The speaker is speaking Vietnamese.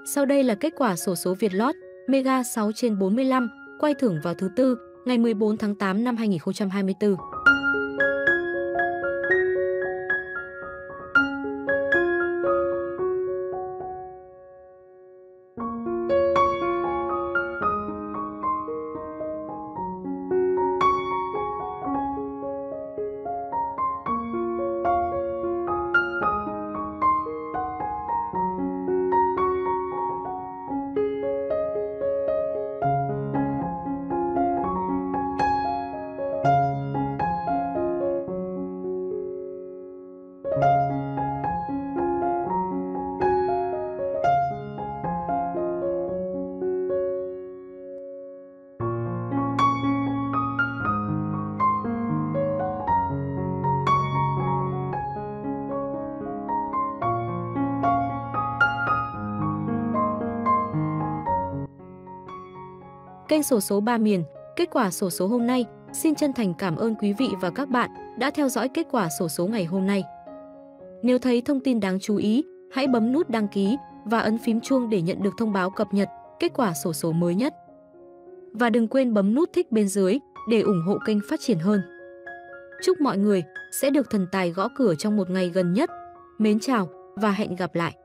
Sau đây là kết quả xổ số Vietlott Mega 6/45 quay thưởng vào thứ Tư, ngày 14 tháng 8 năm 2024. Kênh xổ số Ba Miền, kết quả xổ số hôm nay. Xin chân thành cảm ơn quý vị và các bạn đã theo dõi kết quả xổ số ngày hôm nay. Nếu thấy thông tin đáng chú ý, hãy bấm nút đăng ký và ấn phím chuông để nhận được thông báo cập nhật kết quả xổ số mới nhất. Và đừng quên bấm nút thích bên dưới để ủng hộ kênh phát triển hơn. Chúc mọi người sẽ được thần tài gõ cửa trong một ngày gần nhất. Mến chào và hẹn gặp lại!